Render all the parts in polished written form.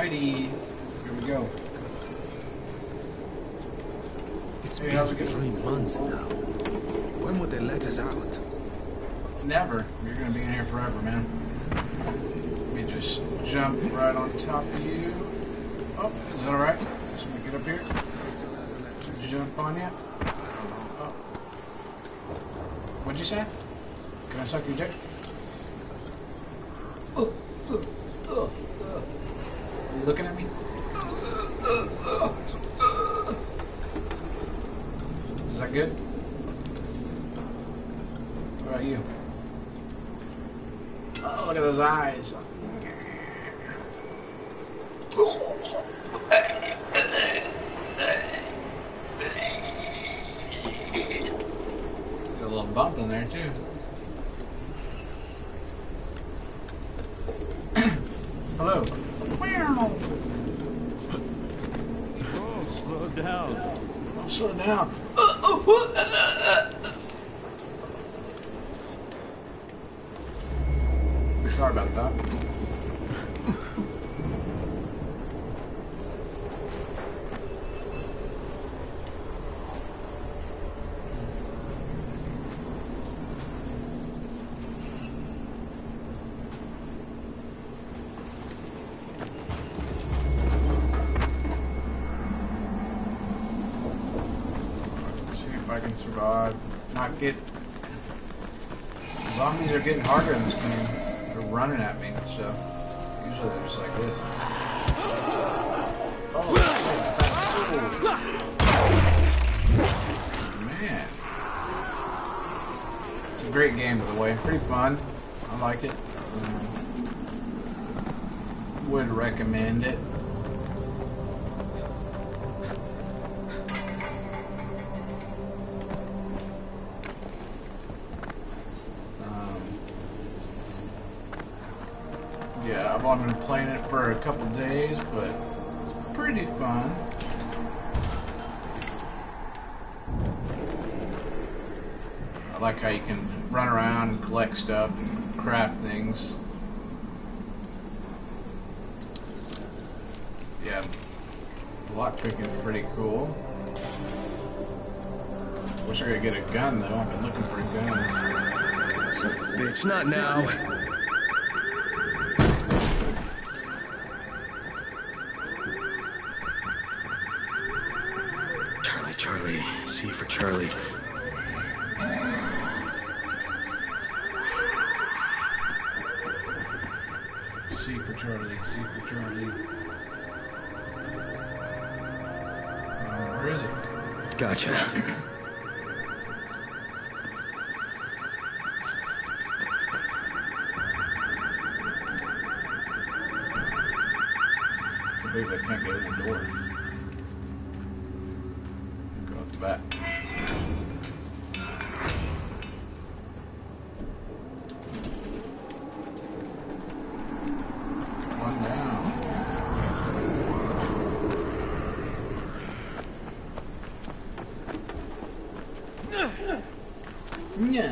Alrighty, here we go. It's been 3 months now. When would they let us out? Never. You're gonna be in here forever, man. Let me just jump right on top of you. Oh, is that alright? Just gonna get up here. Jump on you. Oh. What'd you say? Can I suck your dick? Oh, Are you looking at me? Is that good? What about you? Oh, look at those eyes. Got a little bump in there too. Hello. Oh, slow down. Oh, slow down. Sorry about that. I can survive. Not get. Zombies are getting harder in this game. They're running at me, so usually they're just like this. Oh, man. It's a great game, by the way. Pretty fun. I like it. Would recommend it. Yeah, I've only been playing it for a couple days, but it's pretty fun. I like how you can run around and collect stuff and craft things. Yeah, lockpicking is pretty cool. Wish I could get a gun though. I've been looking for guns. Son of a bitch, not now. Charlie, C for Charlie. C for Charlie, C for Charlie. Where is it? Gotcha. I believe I can't get in the door. Back. One down. Yeah.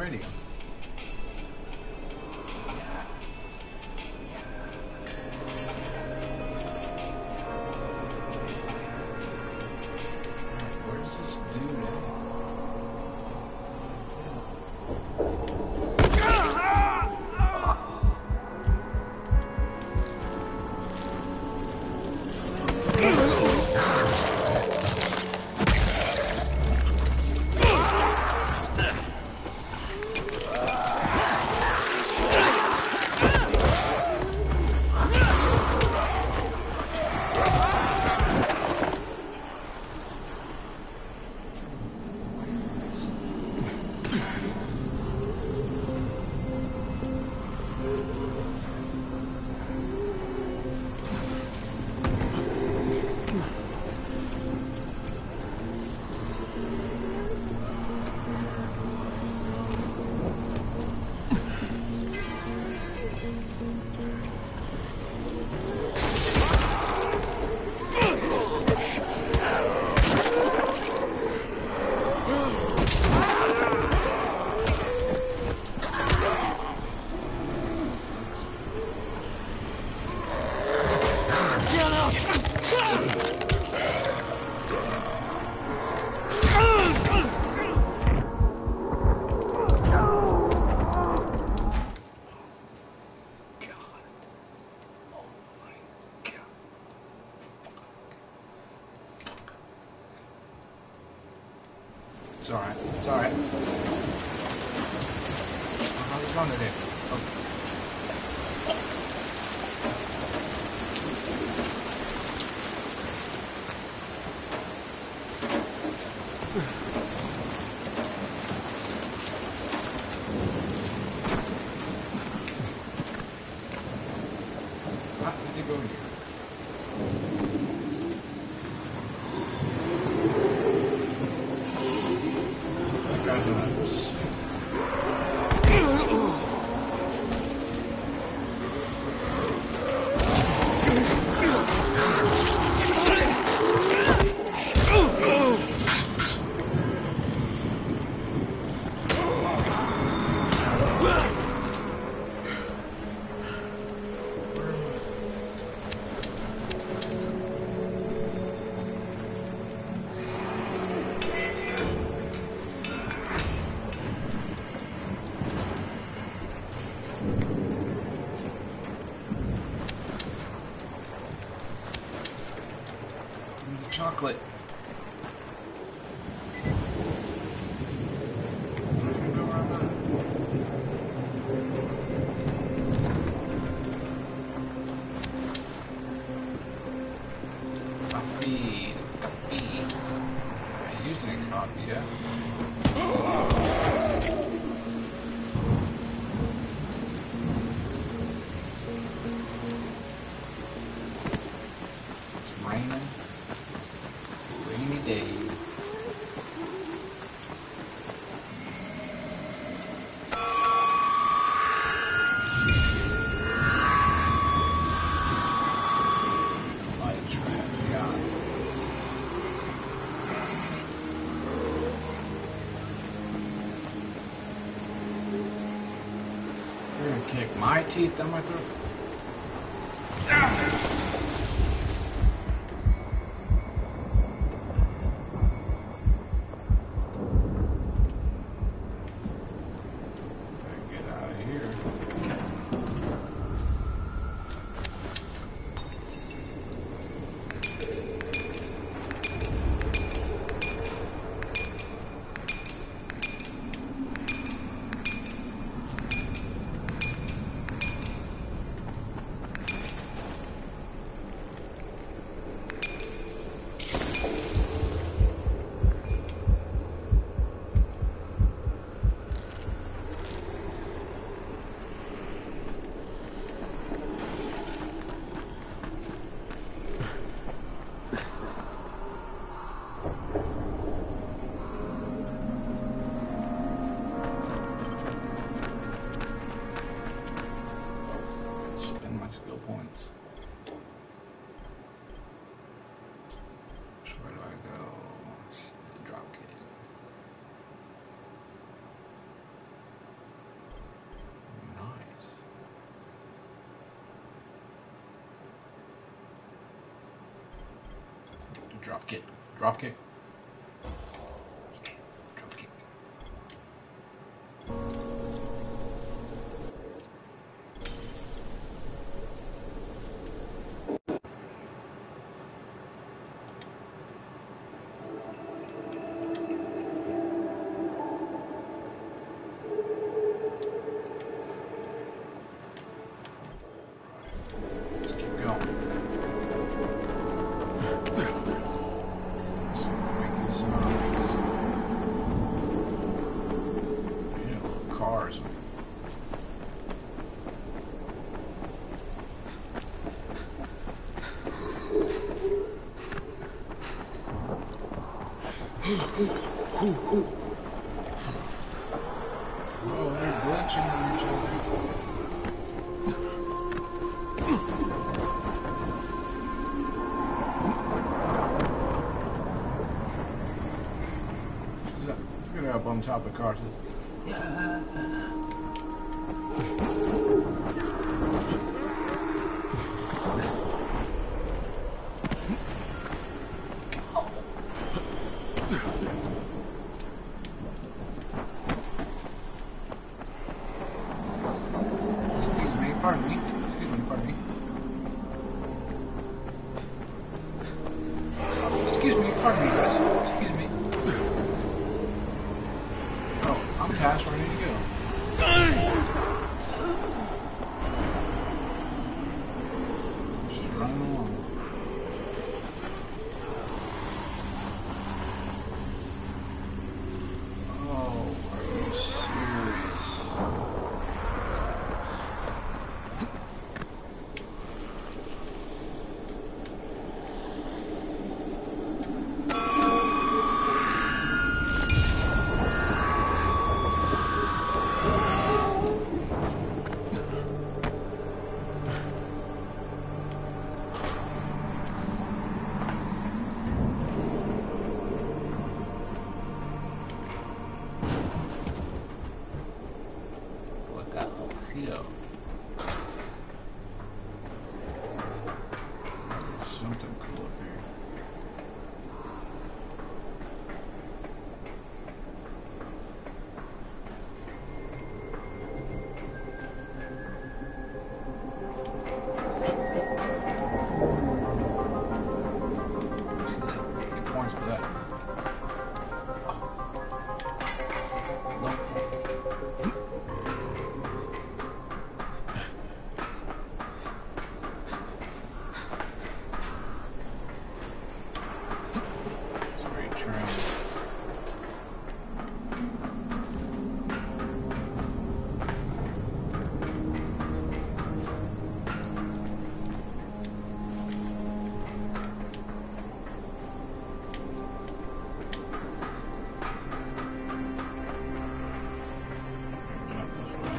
radio. Where's this dude at? It's alright. It's alright. How's it going today? Okay. Let me go here. Chocolate. Copy. I used a copy, yeah. It's raining. Rainy day. Light trap, yeah. You're gonna kick my teeth down my throat? Drop kick. Drop kick. Drop kick. Let's keep going. Let's make these zombies. You know, little cars. Oh, they're glitching on each other. Look at up on top of the car. Excuse me, pardon me. Excuse me, pardon me. Excuse me, pardon me, guys. Excuse me. Oh, I'm past where I need to go. Just running along. Oh, are you serious? Look out here. There's something cool up here. See that? Get points for that. It's very trim. Jump this way.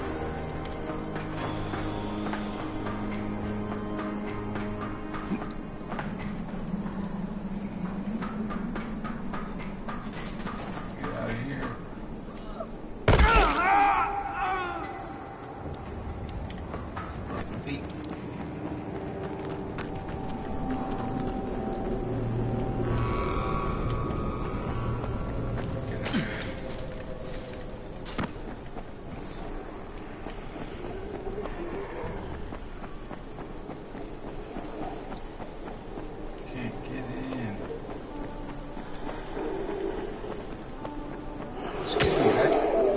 Get out of here. Broken feet. Get out of here. Can't get in. Excuse me, guy.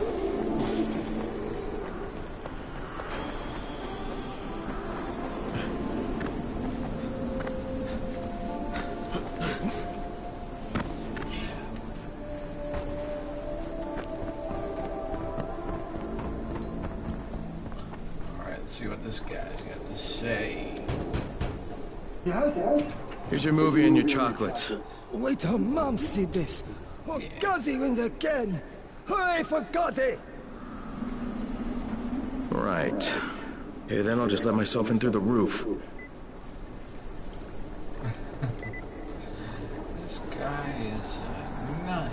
Alright, let's see what this guy's got to say. Here's your movie and your chocolates. Wait till Mom see this. Oh, Yeah. Guzzy wins again. Hooray for Guzzy! Right. Hey, then I'll just let myself in through the roof. This guy is a nut.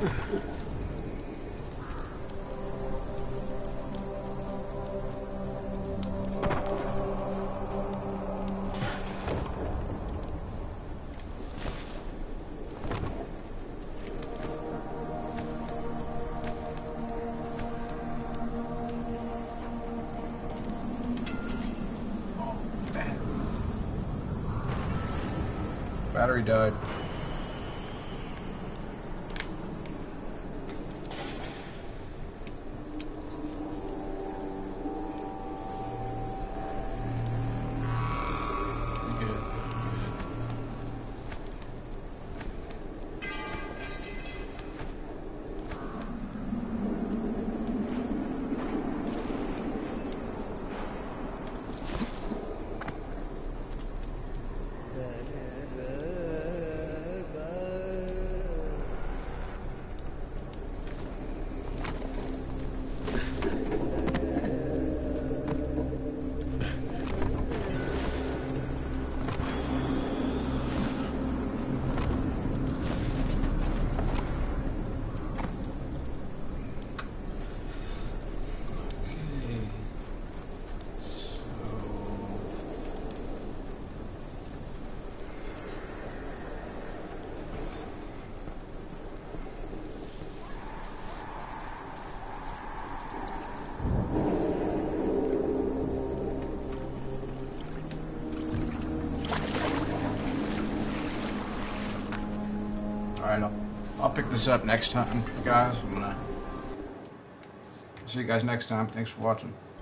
Battery died. Good. Good. Alright, I'll pick this up next time, guys. I'm gonna see you guys next time. Thanks for watching.